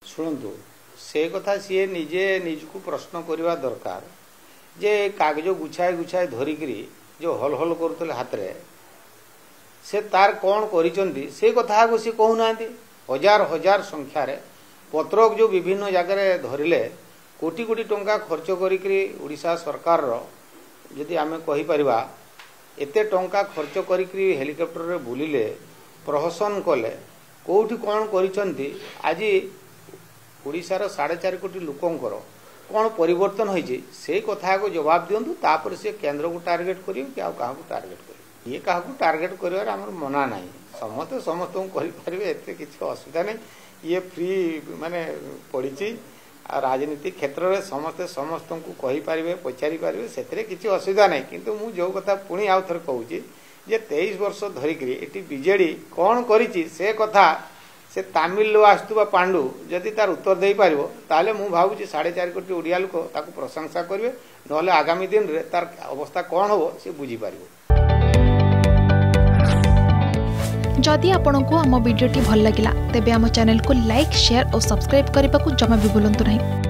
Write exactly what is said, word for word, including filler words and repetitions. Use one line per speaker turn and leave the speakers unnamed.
शुणु से कथा सी निजे निजको प्रश्न करवा दरकार जे कागज गुछाए गुछाए धरिकी जो हल हल करुले हाथ रे से तार कौन करिसें से कथा को सी कहूना हजार हजार संख्यार पत्रक जो विभिन्न जगार धरिले कोटी कोटी टंका खर्च करी ओडिशा सरकार जदि आमे कहि परिबा एते टंका खर्च करी हेलिकॉप्टर रे बुलिले प्रहसन कले कोठी कौन करिसेंती आज ओडिशार साढ़े चार कोटी लोकंकर कौन परिवर्तन होइछि से कथा को जवाब दियंतु तापर से केंद्र को टार्गेट करियो कि आ काहा को टार्गेट करियो ये काहा को टार्गेट करिवार हमर मना नाही समस्त समस्त को करि परिबे एते किछ असुविधा नै ये फ्री माने पड़िछि आ राजनीति क्षेत्र में समस्ते समस्त को कहि पारिबे पचारि पारिबे सेतरे किछ असुविधा नै किंतु मु जो कथा पुणी आउ थर कहूछि जे तेईस वर्ष धरिकी एटी बीजेडी कौन करिछि से कथा से तामिल आसुवा पांडु जदि तार उत्तर दे पारिबो ताले मु भाबुछि साढ़े चार कोटी ओडिया लोक ताको प्रशंसा करिवे नहले आगामी दिन रे तार अवस्था कौन हो से बुझी पारिबो।
जदि आपंक आम भिडी भल लगा तेब आम चैनल को लाइक शेयर और सब्सक्राइब करने को जमा भी भूलु नहीं।